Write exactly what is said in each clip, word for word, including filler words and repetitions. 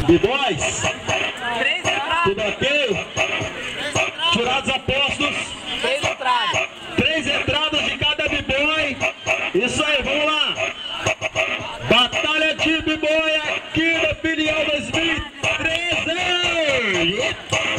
B-boys, tudo ok? Jurados apostos, Três entradas. três entradas de cada B-boy. Isso aí, vamos lá. Batalha de B-boy aqui na Filial dois mil e treze.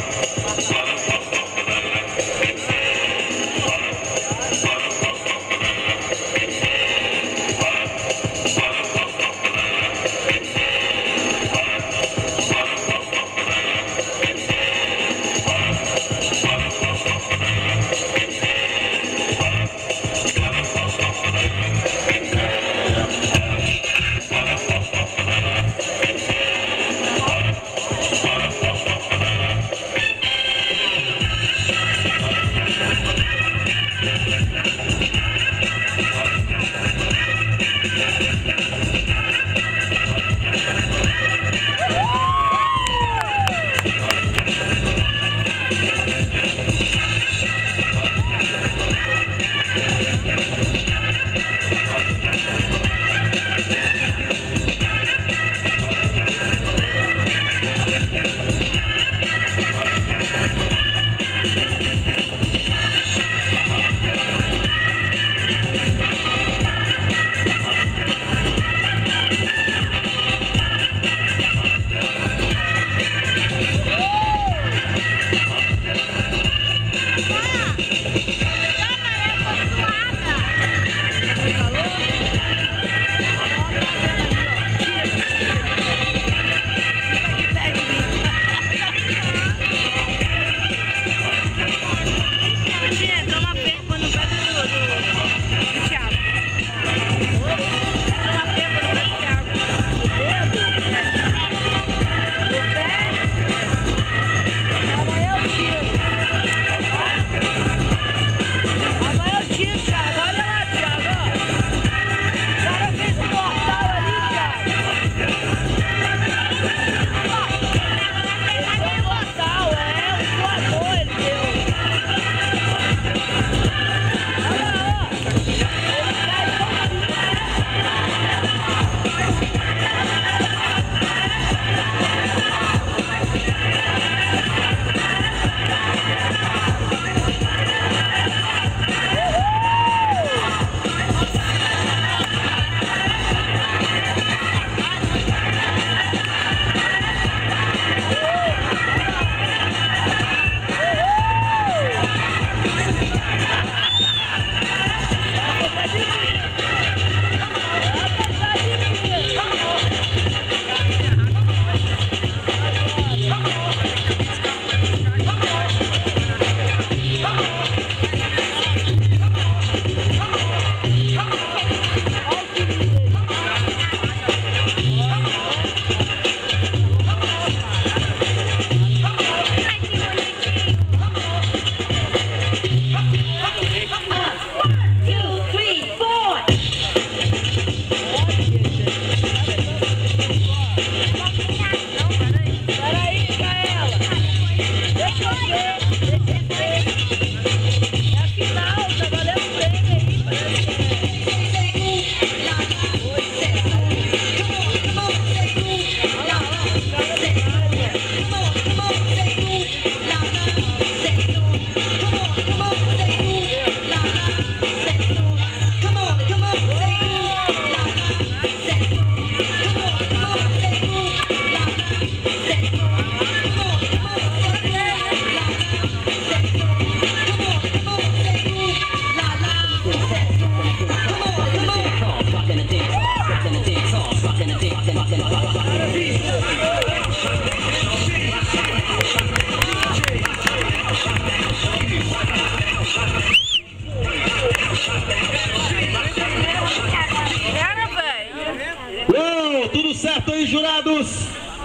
Uou, tudo certo aí, jurados?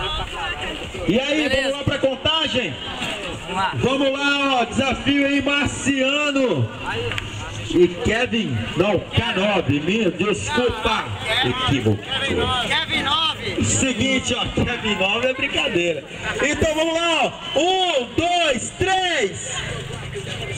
E aí, beleza. Vamos lá pra contagem? Vamos lá, vamos lá, ó, desafio aí, Marciano e Kevin, não, K nove, me desculpa, equívoco. Kevin nove. Seguinte, ó, Kevin nove é brincadeira. Então vamos lá, ó, um, dois, três.